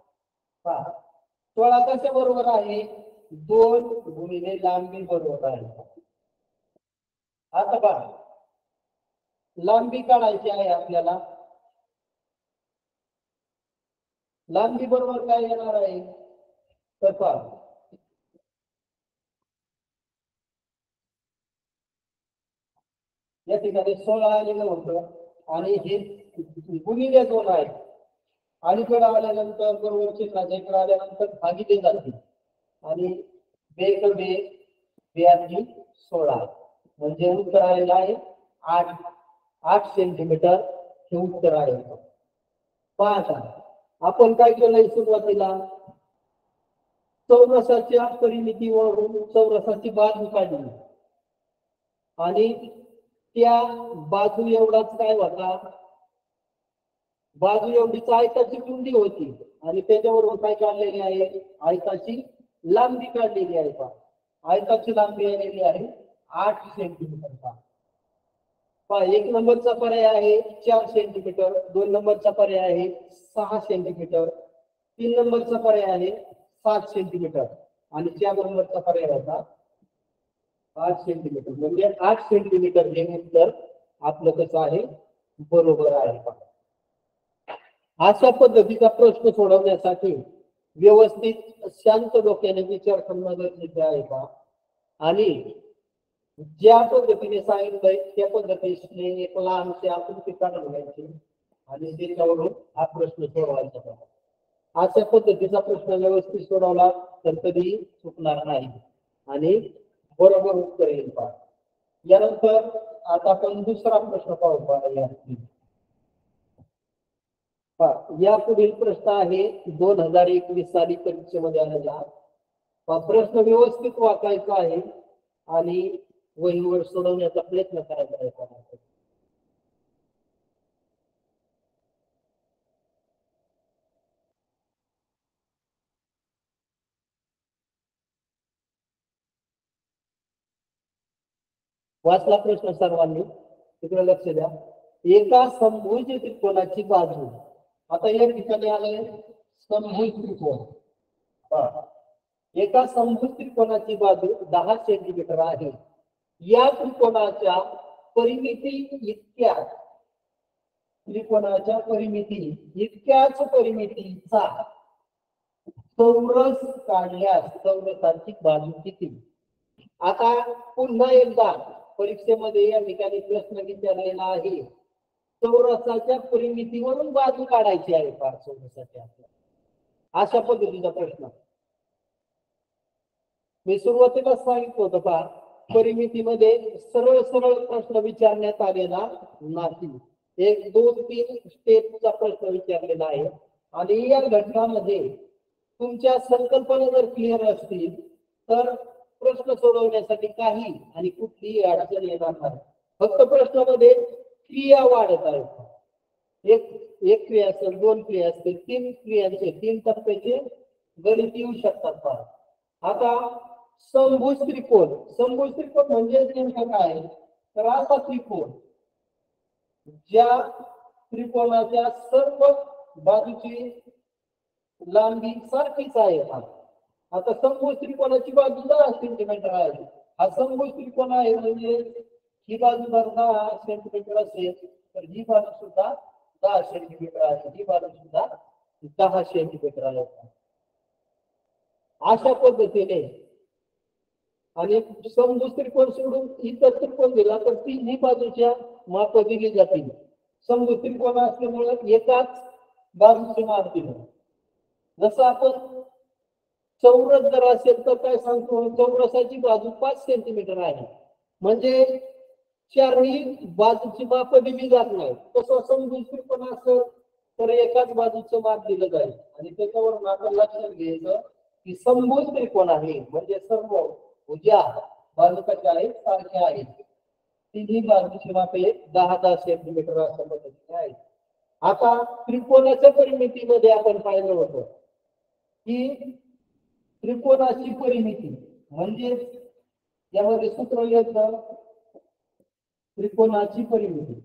सोळा कशा बरोबर आहे? दोन गुणिले लांबी बरोबर आहे. आता पहा लांबी काढायची आहे आपल्याला. लांबी बरोबर काय येणार आहे तर पहा या ठिकाणी सोळा आलेलं होतं आणि हे गुणिले दोन आहे. अलीकडे आल्यानंतर बरोबर चिन्हाच्या इकडे आल्यानंतर भागिले जाते आणि बेक बे बेआधी सोळा म्हणजे उत्तर आलेलं आहे आठ आठ सेंटीमीटर हे उत्तर आहे. पहा आपण काय केलंय सुरुवातीला चौरसाच्या परिमितीवरून चौरसाची बाजू काढली आणि त्या बाजू एवढाच काय होता, बाजू एवढीच आयताची रुंदी होती आणि त्याच्यावरून काय काढलेली आहे, आयताची लांबी काढलेली आहे. पहा आयताची लांबी आलेली आहे आठ सेंटीमीटर. पहा एक नंबरचा पर्याय आहे चार सेंटीमीटर, दोन नंबरचा पर्याय आहे सहा सेंटीमीटर, तीन नंबरचा पर्याय आहे सात सेंटीमीटर आणि चार नंबरचा पर्याय होता आठ सेंटीमीटर. म्हणजे आठ सेंटीमीटर हे उत्तर आपलं कसं आहे बरोबर आहे. अशा पद्धतीचा प्रश्न सोडवण्यासाठी व्यवस्थित शांत डोक्याने विचार करणं गरजेचं आहे का आणि ज्या पद्धतीने सांगितलंय त्या पद्धतीने एक लहानशी आकृती काढून घ्यायची आणि त्याच्यावरून हा प्रश्न सोडवायचा. अशा पद्धतीचा प्रश्न व्यवस्थित सोडवला तर कधी चुकणार नाही आणि बरोबर उत्तर येईल. पहा यानंतर आता आपण दुसरा प्रश्न पाहू. पहा या पुढील प्रश्न आहे दोन हजार एकवीस साली परीक्षेमध्ये आलेला. प्रश्न व्यवस्थित वाचायचा आहे आणि वहीवर सोडवण्याचा प्रयत्न करायचा आहे. वाचला प्रश्न सर्वांनी, तिकडे लक्ष द्या. एका समभुज त्रिकोणाची बाजू, आता या ठिकाणी आले समभुज त्रिकोण पहा. एका समभुज त्रिकोणाची बाजू दहा सेंटीमीटर आहे. या त्रिकोणाच्या परिमिती इतक्या त्रिकोणाच्या परिमिती इतक्याच परिमितीचा चौरस काढल्यास चौरसाची बाजू किती? आता पुन्हा एकदा परीक्षेमध्ये या ठिकाणी प्रश्न विचारलेला आहे. चौरसाच्या परिमितीवरून बाजू काढायची आहे फार चौरसाच्या. अशा पद्धतीचा प्रश्न मी सुरुवातीला सांगितलं होतं पहा. परिमितीमध्ये सरळ सरळ प्रश्न विचारण्यात आलेला नाही. एक दोन तीन स्टेपचा प्रश्न विचारलेला आहे आणि या घटकामध्ये तुमच्या संकल्पना जर क्लिअर असतील तर प्रश्न सोडवण्यासाठी काही आणि कुठलीही अडचण येणार नाही. फक्त प्रश्नामध्ये क्रिया वाढत आहेत. एक एक क्रिया असेल, दोन क्रिया असतील, तीन क्रियांचे तीन टप्प्याचे गणित येऊ शकतात पहा. आता समभुज त्रिकोण समभुज त्रिकोण म्हणजे नेमकं काय? तर असा त्रिकोण ज्या त्रिकोणाच्या सर्व बाजूची लांबी सारखीच आहे. आता समभुज त्रिकोणाची बाजू दहा सेंटीमीटर आहे. हा समभुज त्रिकोण आहे म्हणजे ही बाजू जर दहा सेंटीमीटर असेल तर ही बाजू सुद्धा दहा सेंटीमीटर आहे. ही बाजू सुद्धा दहा सेंटीमीटर आहे. अशा पद्धतीने आणि समभुज त्रिकोण सोडून इतर त्रिकोण दिला तर तिन्ही बाजूच्या माप दिली जातील. समभुज त्रिकोण असल्यामुळे एकाच बाजूचे माप दिलं. जसं आपण चौरस जर असेल तर काय सांगतो? चौरसाची बाजू पाच सेंटीमीटर आहे म्हणजे चारही बाजूची माप दिली जात नाही. तसं समभुज त्रिकोण असेल तर एकाच बाजूचं माप दिलं जाईल आणि त्याच्यावरून आपण लक्षात घ्यायचं की समभुज त्रिकोण आहे म्हणजे सर्व उज्या बाजू कशा आहेत? सारख्या आहेत. तिन्ही बाजूची मापे दहा दहा सेंटीमीटर अशा पद्धतीने आहेत. आता त्रिकोणाच्या परिमितीमध्ये आपण पाहिलं होतं की त्रिकोणाची परिमिती म्हणजे यामध्ये सूत्र लिहायचं. त्रिकोणाची परिमिती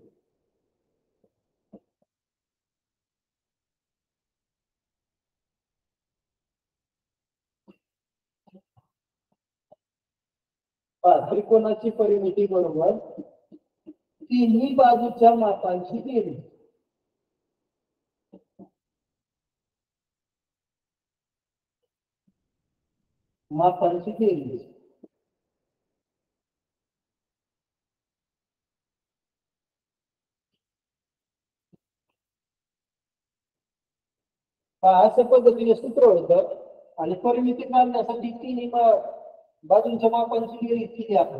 त्रिकोणाची परिमिती बरोबर तिन्ही बाजूच्या मापांची बेरीज. मापांची बेरीज अशा पद्धतीने सूत्र होतं आणि परिमिती काढण्यासाठी तिन्ही बाजूंच्या मापांची बेरीज केली आपण.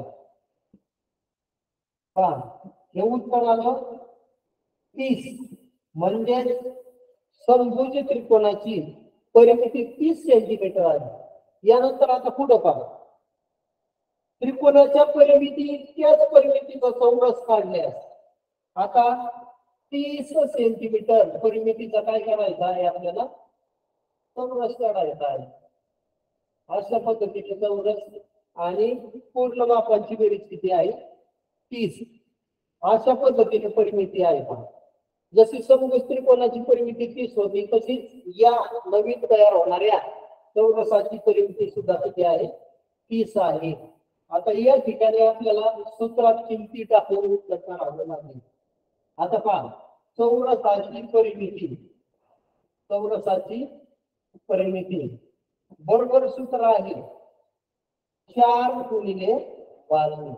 हा हे उत्तर आलं तीस म्हणजे समभुज त्रिकोणाची परिमिती तीस सेंटीमीटर आहे. यानंतर आता पुढे पहा. त्रिकोणाच्या परिमिती इतक्याच परिमितीचा चौरस काढल्यास आता तीस सेंटीमीटर परिमितीचा काय करायचा आहे? आपल्याला चौरस काढायचा आहे. अशा पद्धतीने चौरस आणि पूर्ण मापांची बेरीज किती आहे? तीस. अशा पद्धतीने परिमिती आहे. जशी समभुज त्रिकोणाची परिमिती तीस होती तशीच या नवीन तयार होणाऱ्या चौरसाची परिमिती सुद्धा किती आहे? तीस आहे. आता या ठिकाणी आपल्याला सूत्रात किमती टाकून उत्तर काढावं लागेल. आता पहा चौरसाची परिमिती चौरसाची परिमिती बरोबर सूत्र आहे चार गुणिले बाजू.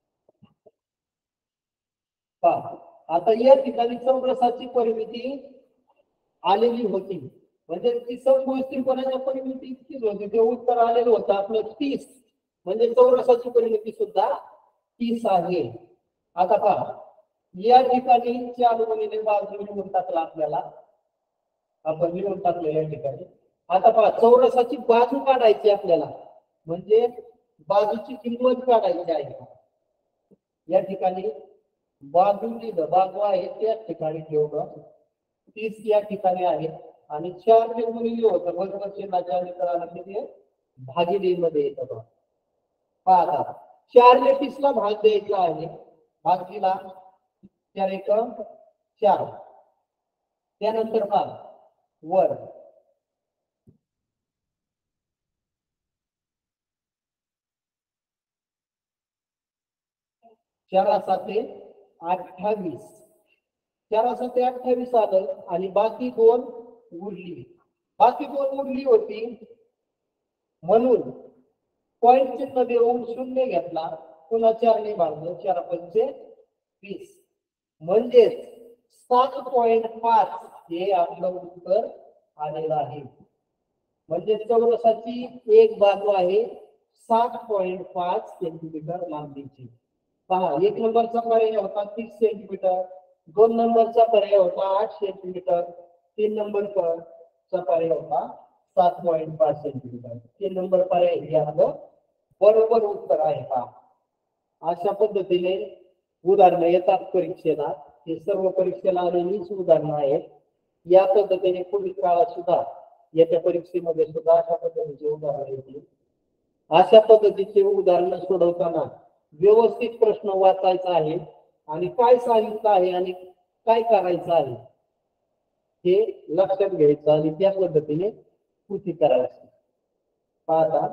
पहा आता या ठिकाणी चौरसाची परिमिती आलेली होती म्हणजे ती समभुज त्रिकोणाच्या परिमिती इतकीच होती. ते उत्तर आलेलं होतं आपलं तीस म्हणजे चौरसाची परिमिती सुद्धा तीस आहे. आता पहा या ठिकाणी चार गुणिले बाजू लिहून टाकला आपल्याला. आपण लिहून टाकलं या ठिकाणी. आता पहा चौरसाची बाजू काढायची आपल्याला म्हणजे बाजूची किंमत काढायची आहे. या ठिकाणी बाजू लिहिलं बाजू आहे त्याच ठिकाणी ठेवलं. तीस या ठिकाणी आहे आणि चार ने गुणिले होतं बरोबर चिन्हाच्या निकालाला किती भागिले मध्ये येतं. पहा आता चार ने तीस ला भाग द्यायचा आहे. भाग दिला चार एक चार. त्यानंतर पहा वर चार साते अठ्ठावीस, चार साते अठ्ठावीस आलं आणि बाकी दोन उरली, बाकी दोन उरली होती म्हणून पॉईंट चिन्ह देऊन शून्य घेतला, पुन्हा चारने भागलं, चार पंचे वीस, म्हणजेच सात पॉईंट पाच हे आपलं उत्तर आलेलं आहे. म्हणजे चौरसाची एक बाजू आहे सात पॉईंट पाच सेंटीमीटर लांबीची. पहा, एक नंबरचा पर्याय होता तीस सेंटीमीटर, दोन नंबरचा पर्याय होता आठ सेंटीमीटर, तीन नंबरचा पर्याय होता सात पॉईंट पाच सेंटीमीटर. तीन नंबर पर्याय हे आपलं बरोबर उत्तर आहे. पहा, अशा पद्धतीने उदाहरणं येतात परीक्षेला. हे सर्व परीक्षेला आलेलीच उदाहरणं आहेत. या पद्धतीने पुढील काळात सुद्धा येत्या परीक्षेमध्ये सुद्धा अशा पद्धतीचे उदाहरण येतील. अशा पद्धतीचे उदाहरणं सोडवताना व्यवस्थित प्रश्न वाचायचा आहे आणि काय सांगितलं आहे आणि काय करायचं आहे हे लक्षात घ्यायचं आणि त्या पद्धतीने कृती करायची. पाहता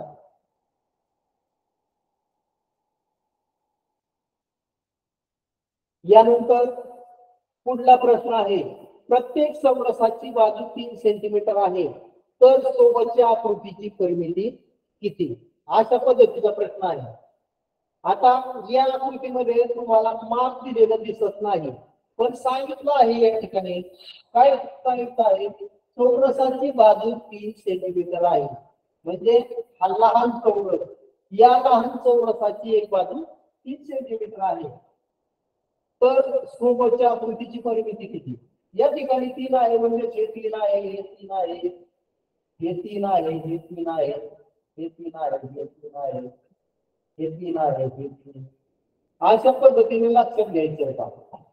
यानंतर पुढला प्रश्न आहे, प्रत्येक चौरसाची बाजू तीन सेंटीमीटर आहे तर सोबतच्या आकृतीची परिमिती किती? अशा पद्धतीचा प्रश्न आहे. आता या आकृतीमध्ये तुम्हाला माप दिलेलं दिसत नाही, पण सांगितलं आहे या ठिकाणी काय सांगितलं आहे, चौरसाची बाजू तीन सेंटीमीटर आहे. म्हणजे हा लहान चौरस, या लहान चौरसाची एक बाजू तीन सेंटीमीटर आहे तर सोबतच्या आकृतीची परिमिती किती? या ठिकाणी तीन आहे म्हणजे हे तीन आहे, हे तीन आहे, हे तीन आहे, हे तीन आहे, हे तीन आहे, हे तीन आहे, हे तीन आहे, हे तीन. अशा पद्धतीने लक्षात घ्यायचं का?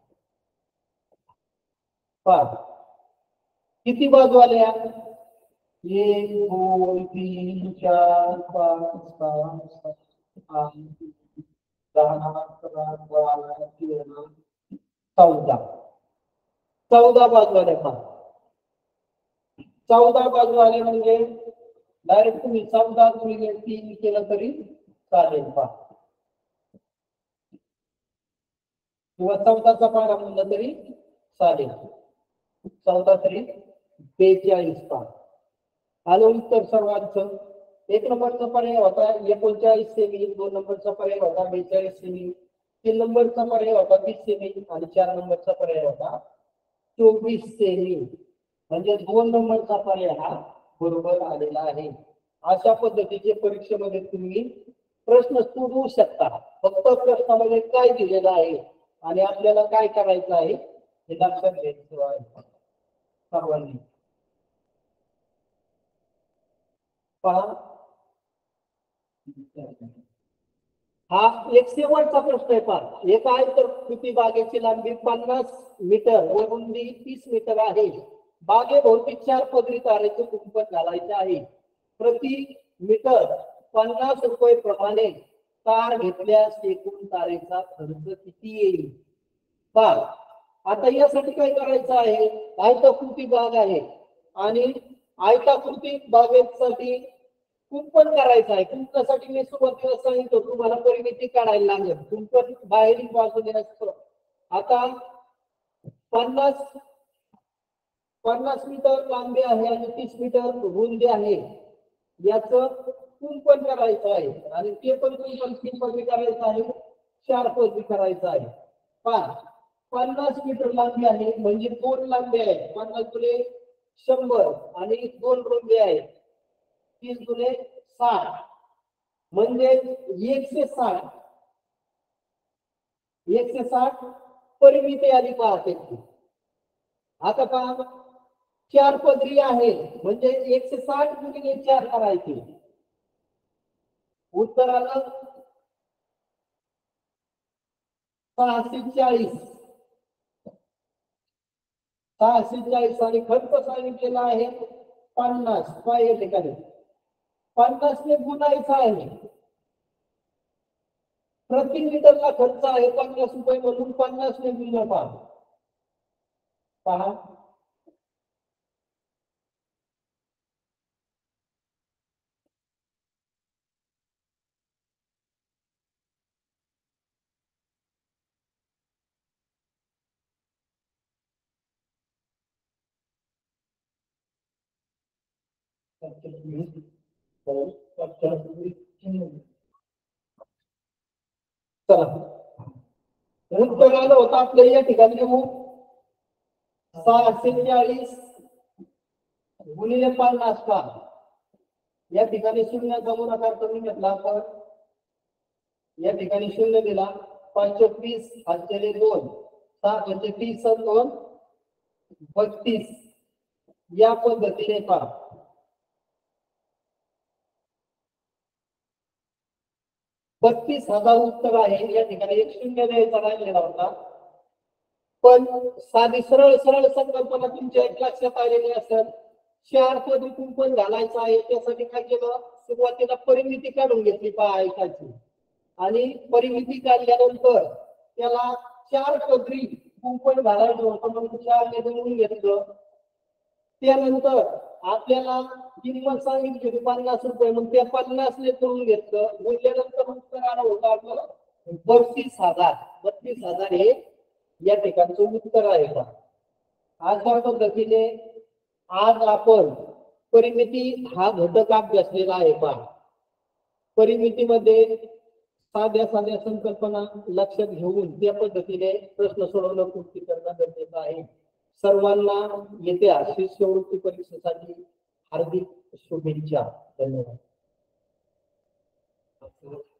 पहा किती बाजू आल्या, एक दोन तीन चार पाच सहा सात आठ दहा अकरा बारा तेरा चौदा, चौदा बाजू आल्या. पहा चौदा बाजू आले म्हणजे डायरेक्ट तुम्ही चौदा गुणिले तीन केलं तरी चालेल. पहा किंवा चौदाचा पारा म्हणलं तरी चालेल. चौदा तरी बेचाळीस. पहा आलं उत्तर सर्वांचं. एक नंबरचा पर्याय होता एकोणचाळीस सेमी, दोन नंबरचा पर्याय होता बेचाळीस सेमी, तीन नंबरचा पर्याय होता तीस सेमी आणि चार नंबरचा पर्याय होता चोवीस सेमी. म्हणजे दोन नंबरचा पर्याय हा बरोबर आलेला आहे. अशा पद्धतीचे परीक्षेमध्ये तुम्ही प्रश्न सोडवू शकता. फक्त प्रश्नामध्ये काय दिलेलं आहे आणि आपल्याला काय करायचं आहे हे लक्षात घ्यायचं आहे सर्वांनी. पहा हा एक शेवटचा प्रश्न आहे. पहा, एक आहे तर कृती बागेची लांबी पन्नास मीटर व रुंदी तीस मीटर आहे. बागेभोवती चार पदरी तारेचे कुंपण घालायचे आहे. प्रति मीटर पन्नास रुपये प्रमाणे तार घेतल्यास एकूण तारेचा खर्च किती येईल? पहा आता यासाठी काय करायचं आहे, आयताकृती बाग आहे आणि आयताकृती बागेसाठी कुंपण करायचं आहे. कुंपणासाठी मी सुरुवातीला सांगितलं तुम्हाला परिमिती काढायला लागेल. कुंपण बाहेरील बाजूने असतं. आता पन्नास पन्नास मीटर लांबी आहे आणि तीस मीटर रुंदी आहे. याचं कुंपण करायचं आहे आणि ते पण कुंपण तीन पदरी करायचं आहे, चार पदरी करायचं आहे. पहा पन्नास मीटर लांबी आहे म्हणजे दोन लांबी आहे, पन्नास गुणे शंभर आणि दोन रुंदी आहे तीस गुणे साठ म्हणजे एकशे साठ एकशे साठ परिमिती आली. पाहते आता पहा चार पदरी आहे म्हणजे एकशे साठ गुणिले चार करायचे. उत्तर आलं सहाशे चाळीस. सहाशे चाळीस आणि खर्च सांगितलेला आहे पन्नास. या ठिकाणी पन्नास ने गुणायचा आहे. प्रति मीटरला खर्च आहे पन्नास रुपये म्हणून पन्नास ने गुणा. पहा पहा चला उत्तर आलं होतं आपल्या या ठिकाणी मग सहाशे चाळीस गुणिले पन्नास का या ठिकाणी शून्याचा गुणाकार करून घेतला आपण या ठिकाणी शून्य दिला पंचवीस हातचे दोन सहा पंचे तीस दोन बत्तीस या पद्धतीने पहा बत्तीस हजार उत्तर आहे या ठिकाणी एक शून्य द्यायचा राहिलेला होता पण साधी सरळ सरळ संकल्पना तुमच्या एक लक्षात आलेली असेल चार पदी कुंपण घालायचं आहे त्यासाठी काय केलं सुरुवातीला परिमिती काढून घेतली पहा ऐकायची आणि परिमिती काढल्यानंतर त्याला चार पदरी कुंपण घालायचं होतं म्हणून चार ने गुणून घेतलं त्यानंतर आपल्याला किंमत सांगितली होती पन्नास रुपये मग त्या पन्नास ने करून घेतलं बोलल्यानंतर उत्तर आलं होतं आपलं बत्तीस हजार बत्तीस हजार हे या ठिकाणचं उत्तर आहे का अशा पद्धतीने आज आपण परिमिती हा घटक अभ्यासलेला आहे पहा परिमितीमध्ये साध्या साध्या संकल्पना लक्षात घेऊन त्या पद्धतीने प्रश्न सोडवणं पूर्ती करणं गरजेचं आहे सर्वांना येत्या शिष्यवृत्ती परीक्षेसाठी हार्दिक शुभेच्छा धन्यवाद